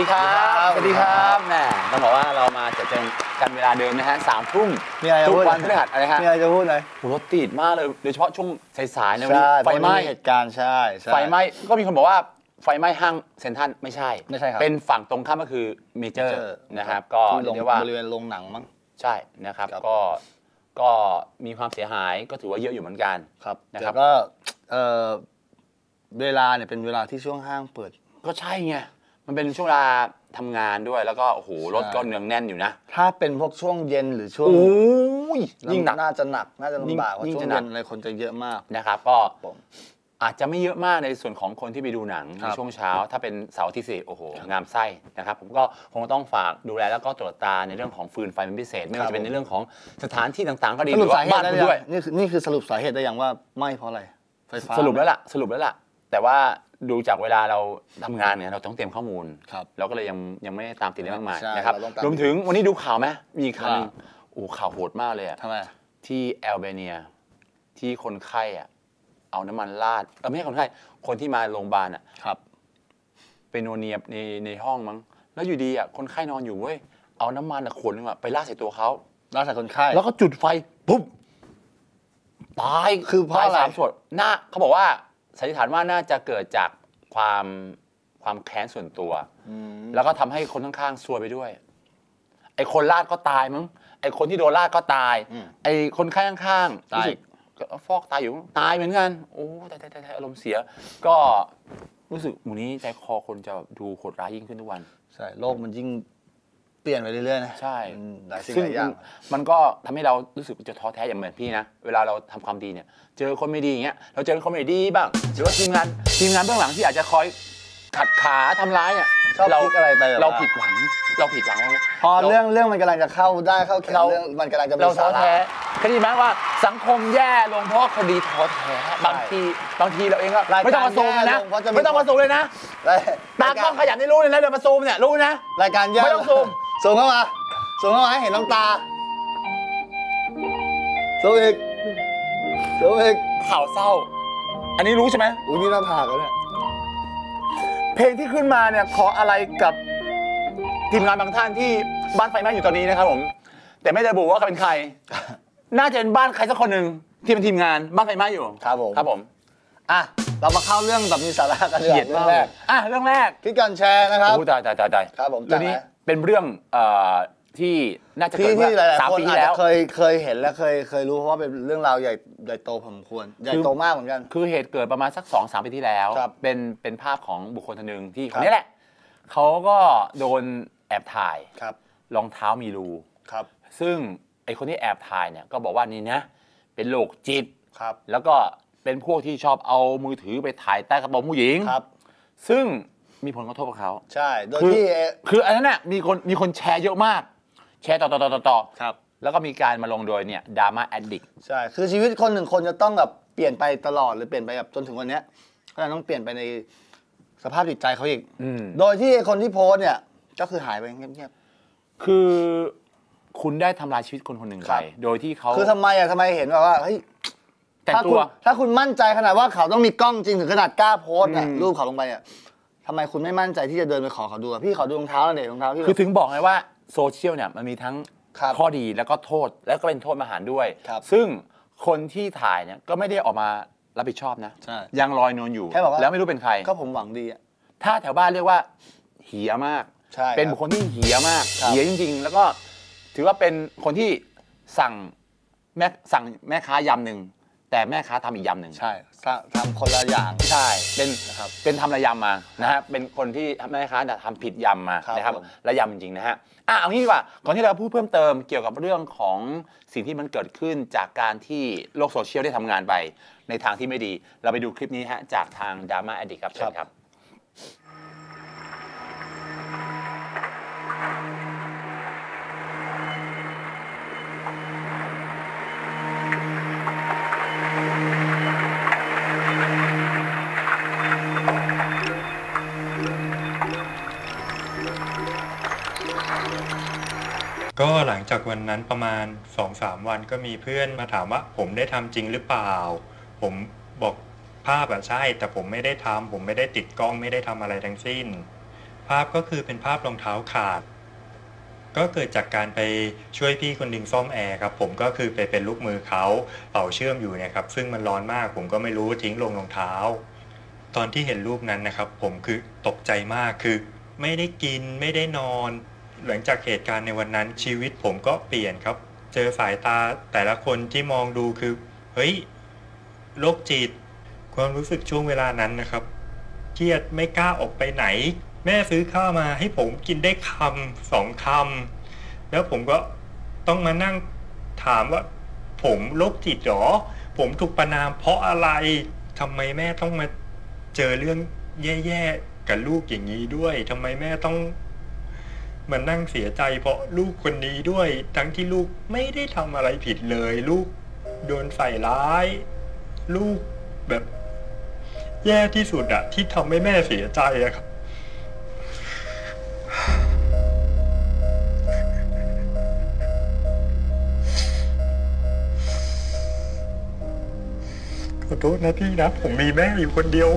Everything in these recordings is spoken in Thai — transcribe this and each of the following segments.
ดีครับสวัสดีครับแหมต้องบอกว่าเรามาเจอกันเวลาเดิมนะฮะ3 ทุ่มทุกวันพฤหัสอะไรฮะมีอะไรจะพูดไหมรถติดมากเลยโดยเฉพาะช่วงสายๆในวันนี้ไฟไหม้เหตุการณ์ใช่ไฟไหม้ก็มีคนบอกว่าไฟไหม้ห้างเซ็นทรัลไม่ใช่ครับเป็นฝั่งตรงข้ามก็คือเมเจอร์นะครับก็เรียกว่าบริเวณโรงหนังมั้งใช่นะครับก็มีความเสียหายก็ถือว่าเยอะอยู่เหมือนกันครับนะครับก็เวลาเนี่ยเป็นเวลาที่ช่วงห้างเปิดก็ใช่ไงมันเป็นช่วงเวลาทำงานด้วยแล้วก็โอ้โหรถก็เนืองแน่นอยู่นะถ้าเป็นพวกช่วงเย็นหรือช่วงยิ่งหนักน่าจะลำบากว่าช่วงเย็นอะไรคนจะเยอะมากนะครับก็อาจจะไม่เยอะมากในส่วนของคนที่ไปดูหนังในช่วงเช้าถ้าเป็นเสาร์ที่4โอ้โหงามไส้นะครับผมก็คงต้องฝากดูแลแล้วก็ตรวจตาในเรื่องของฟืนไฟเป็นพิเศษไม่ว่าจะเป็นในเรื่องของสถานที่ต่างๆก็ดีหรือว่าบ้านคุณด้วยนี่คือสรุปสาเหตุได้อย่างว่าไหม้เพราะอะไรไฟฟ้าสรุปแล้วล่ะแต่ว่าดูจากเวลาเราทำงานเนี่ยเราต้องเตรียมข้อมูลเราก็เลยยังไม่ตามติดได้มากมายนะครับรวมถึงวันนี้ดูข่าวไหมมีข่าวนึงโอ้ข่าวโหดมากเลยอะที่แอลเบเนียที่คนไข้อะเอาน้ำมันราดไม่ใช่คนไข้คนที่มาโรงพยาบาลอะไปโนเนียในห้องมั้งแล้วอยู่ดีอะคนไข้นอนอยู่เว้ยเอาน้ำมันขวดนึงอะไปราดใส่ตัวเขาราดใส่คนไข้แล้วก็จุดไฟปุ๊บตายคือเพราะอะไร 3 ศพเขาบอกว่าสันนิษฐานว่าน่าจะเกิดจากความแค้นส่วนตัวแล้วก็ทำให้คนข้างๆซวยไปด้วยไอ้คนลาดก็ตายมั้งไอ้คนที่โดนลาดก็ตายไอ้คนข้างๆรู้สึกฟอกตายอยู่ตายเหมือนกันโอ้ตายอารมณ์เสียก็รู้สึกหมู่นี้ใจคอคนจะดูโหดร้ายยิ่งขึ้นทุกวันใช่โลกมันยิ่งเปลี่ยนไปเรื่อยๆนะใช่หลายสิ่งหลายอย่างมันก็ทำให้เรารู้สึกจะท้อแท้อย่างเหมือนพี่นะเวลาเราทำความดีเนี่ยเจอคนไม่ดีอย่างเงี้ยเราเจอคนไม่ดีบ้างหรือว่าทีมงานเบื้องหลังที่อาจจะคอยขัดขาทำร้ายเนี่ยเราอะไรไปเราผิดหวังพอเรื่องมันกำลังจะเข้าแค่เรื่องมันกำลังจะมีสาระคดีมั้ยว่าสังคมแย่ลงเพราะคดีท้อแท้บางทีเราเองก็ไม่ต้องมาซูมเลยนะไม่ต้องมาซูมเลยนะตากล้องขยันได้รู้เลยนะเดี๋ยวมาซูมเนี่ยรู้นะรายการแย่ไม่ต้องซูมเข้ามาให้เห็นน้ำตาซูมอีกข่าวเศร้าอันนี้รู้ใช่ไหมอุ้ยนี่หน้าผากแล้วเนี่ยเพลงที่ขึ้นมาเนี่ยขออะไรกับทีมงานบางท่านที่บ้านไฟไหม้อยู่ตอนนี้นะครับผมแต่ไม่ได้ระบุว่าเขาเป็นใครน่าจะเป็นบ้านใครสักคนหนึ่งที่เป็นทีมงานบ้านไฟไหม้อยู่ครับผมเรามาเข้าเรื่องแบบมีสาระกันเลยเรื่องแรกที่การแชร์นะครับโอ้ตายครับผมเรื่องนี้เป็นเรื่องที่น่าจะเกิดที่หลายๆคนอาจจะเคยเห็นและเคยรู้เพราะว่าเป็นเรื่องราวใหญ่โตพอสมควรใหญ่โตมากเหมือนกันคือเหตุเกิดประมาณสัก 2-3 ปีที่แล้วเป็นภาพของบุคคลท่านหนึ่งที่คนนี้แหละเขาก็โดนแอบถ่ายรองเท้ามีรูซึ่งไอคนที่แอบถ่ายเนี่ยก็บอกว่านี่นะเป็นโรคจิตแล้วก็เป็นพวกที่ชอบเอามือถือไปถ่ายใต้กระโปรงผู้หญิงซึ่งมีผลกระทบกับเขาใช่โดยที่คืออันนั้นน่ะมีคนแชร์เยอะมากแชร์ต่อแล้วก็มีการมาลงโดยเนี่ยดราม่าแอดดิกใช่คือชีวิตคนหนึ่งคนจะต้องแบบเปลี่ยนไปตลอดหรือเปลี่ยนไปแบบจนถึงวันนี้ก็ต้องเปลี่ยนไปในสภาพจิตใจเขาอีกโดยที่คนที่โพสเนี่ยก็คือหายไปเงียบๆคือคุณได้ทำลายชีวิตคนคนหนึ่งไปโดยที่เขาคือทำไมเห็นว่าเฮ้ยแต่ตัวถ้าคุณมั่นใจขนาดว่าเขาต้องมีกล้องจริงถึงขนาดกล้าโพสเนี่ยรูปเขาลงไปเนี่ยทำไมคุณไม่มั่นใจที่จะเดินไปขอเขาดูพี่ขอดูรองเท้าหน่อยรองเท้าพี่คือถึงบอกไงว่าโซเชียลเนี่ยมันมีทั้งข้อดีแล้วก็โทษแล้วก็เป็นโทษมหาศาลด้วยซึ่งคนที่ถ่ายเนี่ยก็ไม่ได้ออกมารับผิดชอบนะยังลอยนวลอยู่แล้วไม่รู้เป็นใครก็ผมหวังดีอะถ้าแถวบ้านเรียกว่าเหี้ยมากเป็นบุคคลที่เหี้ยมากเหี้ยจริงๆแล้วก็ถือว่าเป็นคนที่สั่งแม่ค้ายำหนึ่งแต่แม่ค้าทำอีกยำหนึ่งใช่ทำคนละอย่างใช่เป็นทำระยำมานะฮะเป็นคนที่แม่ค้าทำผิดยำมานะครับระยำจริงๆนะฮะเอางี้ดีกว่าก่อนที่เราพูดเพิ่มเติมเกี่ยวกับเรื่องของสิ่งที่มันเกิดขึ้นจากการที่โลกโซเชียลได้ทำงานไปในทางที่ไม่ดีเราไปดูคลิปนี้ฮะจากทางดราม่าแอดดิกครับเชิญครับก็หลังจากวันนั้นประมาณ 2-3 วันก็มีเพื่อนมาถามว่าผมได้ทำจริงหรือเปล่าผมบอกภาพอะใช่แต่ผมไม่ได้ทำผมไม่ได้ติดกล้องไม่ได้ทำอะไรทั้งสิ้นภภาพก็คือเป็นภาพรองเท้าขาดก็เกิดจากการไปช่วยพี่คนหนึ่งซ่อมแอร์ครับผมก็คือไปเป็นลูกมือเขาเป่าเชื่อมอยู่เนี่ยครับซึ่งมันร้อนมากผมก็ไม่รู้ทิ้งลงรองเท้าตอนที่เห็นรูปนั้นนะครับผมคือตกใจมากคือไม่ได้กินไม่ได้นอนหลังจากเหตุการณ์ในวันนั้นชีวิตผมก็เปลี่ยนครับเจอสายตาแต่ละคนที่มองดูคือเฮ้ยโรคจิตความรู้สึกช่วงเวลานั้นนะครับเครียดไม่กล้าออกไปไหนแม่ซื้อข้าวมาให้ผมกินได้คำ2 คำแล้วผมก็ต้องมานั่งถามว่าผมโรคจิตหรอผมถูกประณามเพราะอะไรทำไมแม่ต้องมาเจอเรื่องแย่ๆกับลูกอย่างนี้ด้วยทำไมแม่ต้องมานั่งเสียใจเพราะลูกคนนี้ด้วยทั้งที่ลูกไม่ได้ทำอะไรผิดเลยลูกโดนใส่ร้ายลูกแบบแย่ที่สุดอะที่ทำให้แม่เสียใจอะครับขอโทษนะพี่นะผมมีแม่อยู่คนเดียว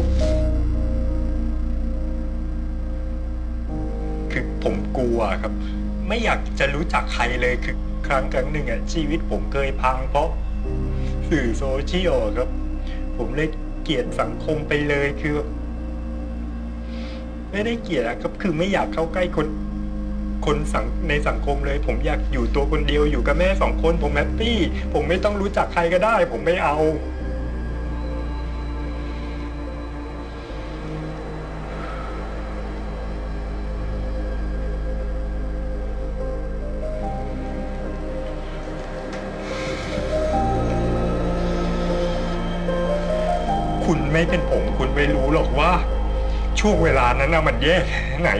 คือผมกลัวครับไม่อยากจะรู้จักใครเลยคือครั้งหนึ่งอะชีวิตผมเคยพังเพราะสื่อโซเชียลครับผมเลยเกลียดสังคมไปเลยคือไม่ได้เกลียดครับคือไม่อยากเข้าใกล้คนในสังคมเลยผมอยากอยู่ตัวคนเดียวอยู่กับแม่2 คนผมแฮปปี้ผมไม่ต้องรู้จักใครก็ได้ผมไม่เอาคุณไม่เป็นผมคุณไม่รู้หรอกว่าช่วงเวลานั้นน่ะมันแย่แค่ไหน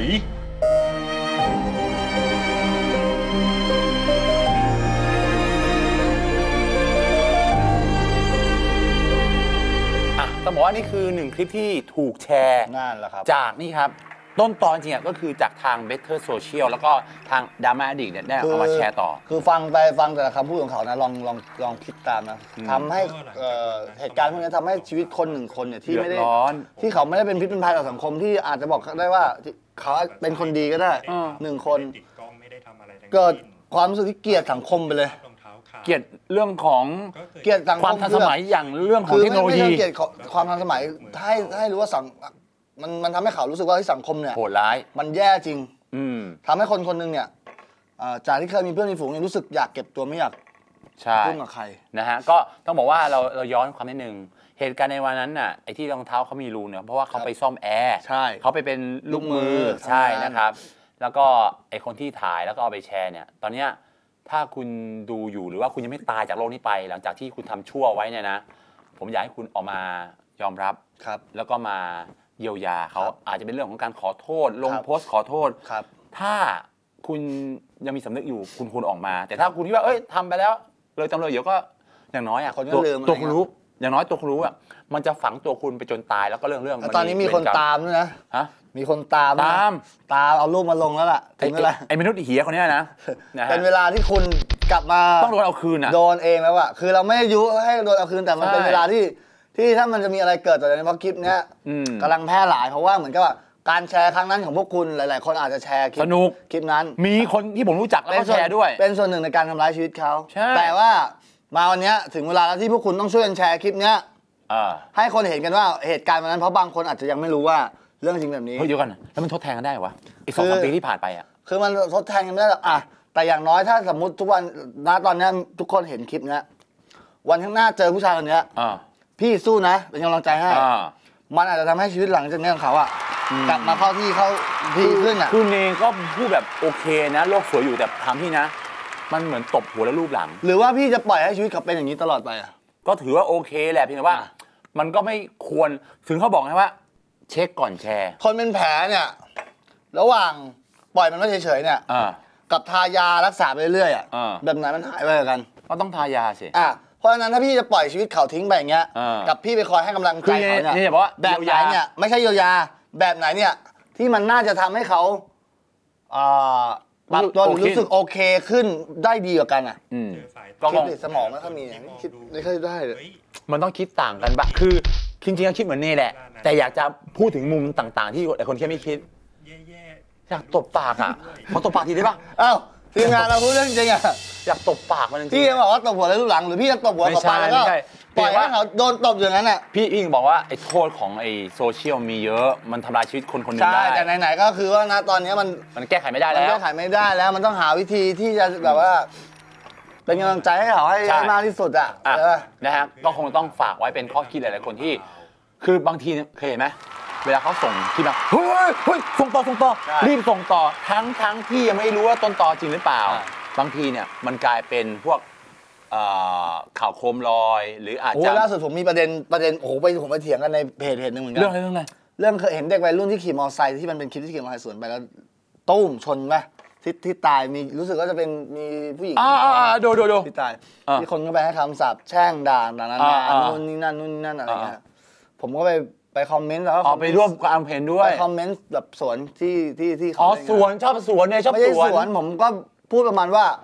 ต้องบอกว่านี่คือ1 คลิปที่ถูกแชร์นั่นแหละครับจากนี่ครับต้นตอนจริงก็คือจากทาง Better Social แล้วก็ทาง Drama Addict เนี่ยได้เอามาแชร์ต่อคือฟังแต่ละคำพูดของเขานะลองคิดตามนะทำให้เหตุการณ์พวกนี้ทำให้ชีวิตคน1 คนเนี่ยที่ไม่ได้ที่เขาไม่ได้เป็นพิษเป็นภัยต่อสังคมที่อาจจะบอกได้ว่าเขาเป็นคนดีก็ได้1 คนเกิดความรู้สึกที่เกลียดสังคมไปเลยเกลียดเรื่องของเกลียดสังคมความทันสมัยอย่างเรื่องของเทคโนโลยีเกลียดความทันสมัยให้รู้ว่ามันทำให้เขารู้สึกว่าที่สังคมเนี่ยโหดร้ายมันแย่จริงทำให้คนหนึ่งเนี่ยจากที่เคยมีเพื่อนมีฝูงเนี่ยรู้สึกอยากเก็บตัวไม่อยากยุ่งกับใครนะฮะก็ต้องบอกว่าเราย้อนความนิดนึงเหตุการณ์ในวันนั้นน่ะไอ้ที่รองเท้าเขามีรูเนี่ยเพราะว่าเขาไปซ่อมแอร์เขาไปเป็นลูกมือใช่นะครับแล้วก็ไอ้คนที่ถ่ายแล้วก็เอาไปแชร์เนี่ยตอนเนี้ยถ้าคุณดูอยู่หรือว่าคุณยังไม่ตายจากโลกนี้ไปหลังจากที่คุณทำชั่วไว้เนี่ยนะผมอยากให้คุณออกมายอมรับแล้วก็มาเยียวยาเขาอาจจะเป็นเรื่องของการขอโทษลงโพสต์ขอโทษถ้าคุณยังมีสำนึกอยู่คุณควรออกมาแต่ถ้าคุณคิดว่าทำไปแล้วเลยจำเลยเดี๋ยวก็อย่างน้อยตัวคุณรู้อย่างน้อยตัวคุณรู้มันจะฝังตัวคุณไปจนตายแล้วก็เรื่องตอนนี้มีคนตามด้วยนะมีคนตามเอารูปมาลงแล้วล่ะถึงเวลาไอ้มนุษย์เหี้ยคนนี้นะเป็นเวลาที่คุณกลับมาต้องโดนเอาคืนโดนเองแล้วคือเราไม่ยุให้โดนเอาคืนแต่มันเป็นเวลาที่ถ้ามันจะมีอะไรเกิดจากในคลิปนี้กำลังแพร่หลายเพราะว่าเหมือนกับว่าการแชร์ครั้งนั้นของพวกคุณหลายๆคนอาจจะแชร์สนุกคลิปนั้นมีคนที่ผมรู้จักแล้วก็แชร์ด้วยเป็นส่วนหนึ่งในการทำร้ายชีวิตเขาแต่ว่ามาวันนี้ถึงเวลาแล้วที่พวกคุณต้องช่วยกันแชร์คลิปนี้ให้คนเห็นกันว่าเหตุการณ์วันนั้นเพราะบางคนอาจจะยังไม่รู้ว่าเรื่องจริงแบบนี้เดี๋ยวกันแล้วมันทดแทนกันได้วะอีก2-3 ปีที่ผ่านไปคือมันทดแทนกันไม่ได้หรอกแต่อย่างน้อยถ้าสมมติทุกวันตอนนี้ทุกคนเห็นคลิปนี้วันข้างหน้าเจอผู้ชายคนนี้พี่สู้นะเป็นกำลังใจให้มันอาจจะทำให้ชีวิตหลังจากนี้ของเขากลับมาเข้าที่เขาดีขึ้นคือเนก็พูดแบบโอเคนะโลกสวยอยู่แต่ถามพี่นะมันเหมือนตบหัวแล้วรูปหลังหรือว่าพี่จะปล่อยให้ชีวิตเขาเป็นอย่างนี้ตลอดไปก็ถือว่าโอเคแหละเพียงแต่ว่ามันก็ไม่ควรถึงเขาบอกไงว่าเช็คก่อนแชร์คนเป็นแผลเนี่ยระหว่างปล่อยมันไว้เฉยๆเนี่ยกับทายารักษาไปเรื่อยแบบไหนมันหายไปกันก็ต้องทายาสิเพราะฉะนั้นถ้าพี่จะปล่อยชีวิตเขาทิ้งไปอย่างเงี้ยกับพี่ไปคอยให้กำลังใจเขาเนี่ยแบบไหนเนี่ยไม่ใช่เยียวยาแบบไหนเนี่ยที่มันน่าจะทำให้เขาปรับตัวรู้สึกโอเคขึ้นได้ดีกว่ากันก็คิดในสมองมันถ้ามีคิดไม่ค่อยได้เลยมันต้องคิดต่างกันบ้างคือจริงๆคิดเหมือนนี่แหละแต่อยากจะพูดถึงมุมต่างๆที่คนแค่ไม่คิดแย่ๆอยากตบปากอ่ะขอตบปากทีได้ป่ะอ้าวทีมงานเราพูดเรื่องจริงอ่ะอยากตบปากมันจริงพี่จะบอกว่าตบหัวแล้วรูปหลังหรือพี่จะตบหัวกับปากแล้วก็ปล่อยให้เขาโดนตบอย่างนั้นอ่ะพี่บอกว่าไอ้โทษของไอ้โซเชียลมีเยอะมันทำลายชีวิตคนคนนึงได้ใช่แต่ไหนๆก็คือว่านะตอนนี้มันแก้ไขไม่ได้แล้วแก้ไขไม่ได้แล้วมันต้องหาวิธีที่จะแบบว่าเป็นกำลังใจให้เขาให้มากที่สุดอ่ะนะฮะก็คงต้องฝากไว้เป็นข้อคิดหลายๆคนที่คือบางทีเคยเห็นไหมเวลาเขาส่งคลิปมาเฮ้ยส่งต่อรีบส่งต่อทั้งที่ยังไม่รู้ว่าต้นตอจริงหรือเปล่าบางทีเนี่ยมันกลายเป็นพวกข่าวโคมลอยหรืออาจจะล่าสุดผมมีประเด็นโอ้โหผมไปเถียงกันในเพจนึงเหมือนกันเรื่องอะไรเรื่องเคยเห็นเด็กวัยรุ่นที่ขี่มอเตอร์ไซค์ที่มันเป็นคลิปที่ขี่มอเตอร์ไซค์สวนไปแล้วตุ้มชนไหมที่ตายมีรู้สึกว่าจะเป็นมีผู้หญิงดูที่ตายที่คนก็ไปให้คำสาปแช่งด่านั้นนู่นนี่นั่นอะไรเงี้ยผมก็ไปคอมเมนต์แล้วไปร่วมความเห็นด้วยไปคอมเมนต์แบบสวนที่เขาสวนชอบสวนเนี่ยชอบสวนผมก็พูดประมาณว่า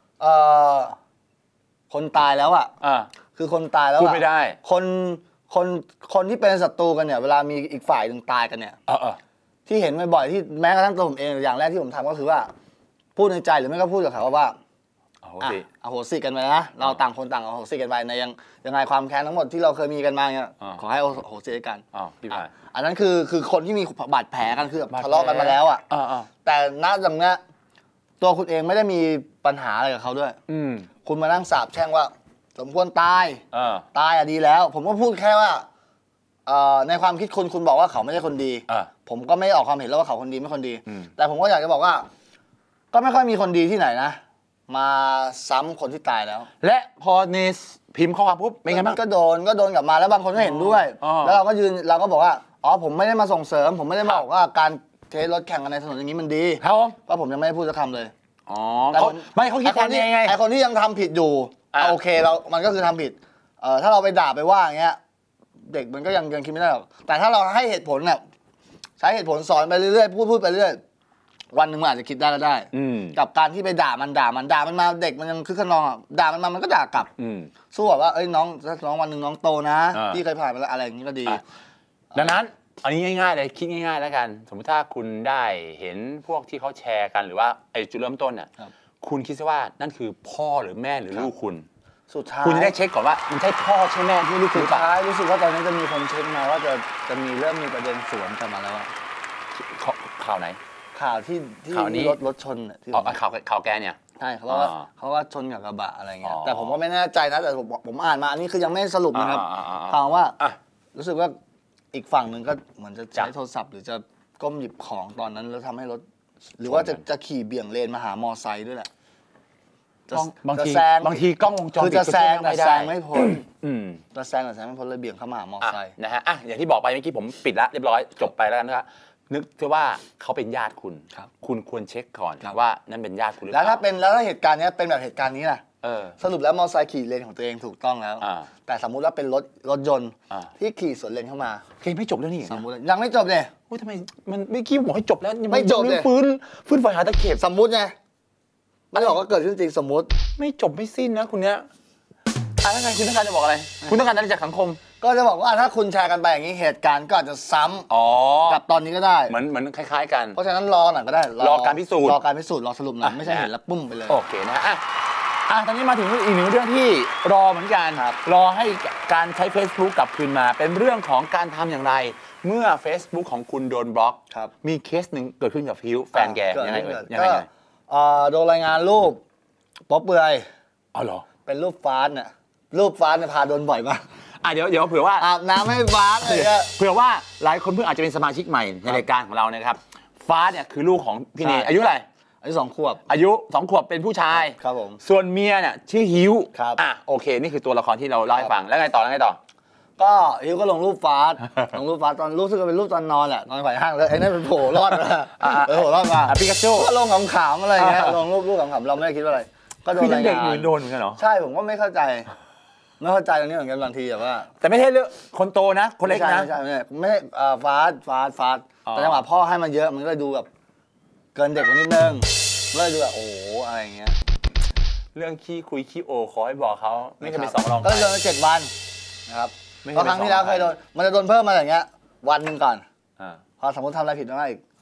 คนตายแล้วอ่ะคือคนตายแล้วพูดไม่ได้คนที่เป็นศัตรูกันเนี่ยเวลามีอีกฝ่ายหนึ่งตายกันเนี่ยที่เห็นบ่อยๆที่แม้กระทั่งตัวผมเองอย่างแรกที่ผมทำก็คือว่าพูดในใจหรือไม่ก็พูดกับเขาว่าอโหสิกันไปนะเราต่างคนต่างอโหสิกันไปในยังไงความแค้นทั้งหมดที่เราเคยมีกันมาเนี่ยขอให้อโหสิกันอันนั้นคือคนที่มีบาดแผลกันคือทะเลาะกันมาแล้วอ่ะแต่ณตรงนี้ตัวคุณเองไม่ได้มีปัญหาอะไรกับเขาด้วยคุณมานั่งสาปแช่งว่าสมควรตายดีแล้วผมก็พูดแค่ว่าในความคิดคุณบอกว่าเขาไม่ใช่คนดีผมก็ไม่ออกความเห็นแล้วว่าเขาคนดีไม่คนดีแต่ผมก็อยากจะบอกว่าก็ไม่ค่อยมีคนดีที่ไหนนะมาซ้ำคนที่ตายแล้วและพอเนสพิมพ์ข้อความปุ๊บเป็นไงบ้างก็โดนกลับมาแล้วบางคนก็เห็นด้วยแล้วเราก็บอกว่าผมไม่ได้มาส่งเสริมผมไม่ได้บอกว่าการเทรถแข่งกันในถนนอย่างนี้มันดีก็ผมยังไม่ได้พูดสักคำเลยแต่เขาคิดกันยังไงไอคนที่ยังทำผิดอยู่โอเคมันก็คือทำผิดถ้าเราไปด่าไปว่าอย่างเงี้ยเด็กมันก็ยังคิดไม่ได้หรอกแต่ถ้าเราให้เหตุผลเนี่ยใช้เหตุผลสอนไปเรื่อยๆพูดไปเรื่อยวันหนึ่งมันอาจจะคิดได้ก็ได้กับการที่ไปด่ามันมาเด็กมันยังคึกขนองด่ามันมามันก็ด่ากลับสู้แบบว่าน้องวันหนึ่งน้องโตนะพี่เคยผ่านมาแล้วอะไรอย่างนี้ก็ดีดังนั้นอันนี้ง่ายๆเลยคิดง่ายๆแล้วกันสมมติถ้าคุณได้เห็นพวกที่เขาแชร์กันหรือว่าไอ้จุดเริ่มต้นน่ะคุณคิดซะว่านั่นคือพ่อหรือแม่หรือลูกคุณสุดท้ายคุณจะได้เช็คก่อนว่ามันใช่พ่อใช่แม่ที่ลูกคุณสุดท้ายรู้สึกว่าตอนนี้จะมีคนเช็คมาว่าจะมีเริ่มมีประเด็นสวนกันมาแล้วข่าวไหนข่าวที่รถชนข่าวแกเนี่ยใช่เขาว่าชนกับกระบะอะไรเงี้ยแต่ผมก็ไม่แน่ใจนะแต่ผมอ่านมาอันนี้คือยังไม่สรุปนะครับข่าวว่ารู้สึกว่าอีกฝั่งหนึ่งก็เหมือนจะใช้โทรศัพท์หรือจะก้มหยิบของตอนนั้นแล้วทำให้รถหรือว่าจะขี่เบี่ยงเลนมาหามอไซค์ด้วยแหละบางทีกล้องวงจรปิดจะแซงไม่พ้นจะแซงไม่พ้นเลยเบี่ยงเข้ามาหามอไซค์นะฮะอย่างที่บอกไปเมื่อกี้ผมปิดละเรียบร้อยจบไปแล้วกันนะครับนึกเถอะว่าเขาเป็นญาติคุณควรเช็คก่อนว่านั่นเป็นญาติคุณหรือเปล่าแล้วถ้าเหตุการณ์นี้เป็นแบบเหตุการณ์นี้นะสรุปแล้วมอเตอร์ไซค์ขี่เลนของตัวเองถูกต้องแล้วแต่สมมุติว่าเป็นรถยนต์ที่ขี่สวนเลนเข้ามาไม่จบแล้วนี่สมมุติยังไม่จบเลยทำไมมันไม่คิดบอกให้จบแล้วไม่จบเลยฟื้นไฟหาตะเข็บสมมุติไงไม่บอกว่าเกิดขึ้นจริงสมมุติไม่จบไม่สิ้นนะคุณเนี้ยแล้วไงคุณต้องการจะบอกอะไรคุณต้องการอะไรจากสังคมก็จะบอกว่าถ้าคุณแชร์กันไปอย่างนี้เหตุการณ์ก็อาจจะซ้ำกับตอนนี้ก็ได้เหมือนคล้ายๆกันเพราะฉะนั้นรอหน่อยก็ได้รอการพิสูจน์รอสรุปหน่อยไม่ใช่เห็นแล้วปุ้มไปเลยโอเคนะตอนนี้มาถึงอีกหนึ่งเรื่องที่รอเหมือนกันรอให้การใช้ Facebook กลับคืนมาเป็นเรื่องของการทำอย่างไรเมื่อ Facebook ของคุณโดนบล็อกมีเคสหนึ่งเกิดขึ้นกับฟิวแฟนแกยังไงโดนรายงานรูปป๊อปเปลือยเหรอเป็นรูปฟาสเนี่ยพาโดนบ่อยมากเดี๋ยวเผื่อว่าอาบน้ำให้ฟาสเผื่อว่าหลายคนเพิ่งอาจจะเป็นสมาชิกใหม่ในรายการของเรานะครับฟาสเนี่ยคือลูกของพี่เนอายุอะไรอายุ2 ขวบเป็นผู้ชายครับผมส่วนเมียเนี่ยชื่อฮิวครับโอเคนี่คือตัวละครที่เราเล่าให้ฟังแล้วไงต่อก็ฮิวก็ลงรูปฟาสตอนรู้สึกว่าเป็นรูปตอนนอนแหละนอนไขว่ห้างแล้วไอ้นั่นเป็นโผล่รอดมาปิกาจูก็ลงขำๆอะไรเงี้ยลงรูปขำๆเราไม่ได้คิดว่าอะไรก็โดนรายงานเด็กมือโดนเหมือนกันเหรอใช่ผมก็ไม่เข้าใจตรงนี้เหมือนกันบางทีแบบว่าแต่ไม่ใช่เรื่องคนโตนะคนเล็กนะไม่ใช่ฟาสแต่จังหวะพ่อให้มันเยอะมันก็ดูแบบเกินเด็กกว่านิดนึงเลยดูแบบโอ้อะไรอย่างเงี้ยเรื่องขี้คุยขี้โอขอให้บอกเขาไม่เคยเป็น2 รองก็โดน7 วันนะครับเพราะครั้งที่แล้วเคยโดนมันจะโดนเพิ่มมาอย่างเงี้ยวันหนึ่งก่อนพอสมมติทำอะไรผิดมาอีก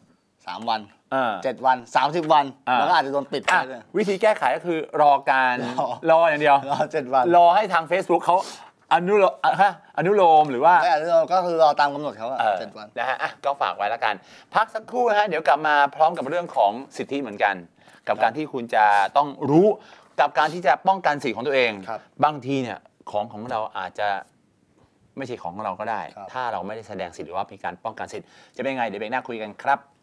3 วัน7 วัน30 วันแล้วก็อาจจะโดนปิดไปเลยวิธีแก้ไขก็คือรออย่างเดียวรอ7 วันรอให้ทาง Facebook เขาอนุโลมหรือว่าไม่อนุโลมก็คือรอตามกำหนดเขา7 วันนะฮะก็ฝากไว้แล้วกันพักสักครู่นะฮะเดี๋ยวกลับมาพร้อมกับเรื่องของสิทธิเหมือนกันกับการที่คุณจะต้องรู้กับการที่จะป้องกันสิทธิของตัวเองบางทีเนี่ยของเราอาจจะไม่ใช่ของเราก็ได้ถ้าเราไม่ได้แสดงสิทธิหรือว่ามีการป้องกันสิทธิจะเป็นไงเดี๋ยวเบรกหน้าคุยกันครับ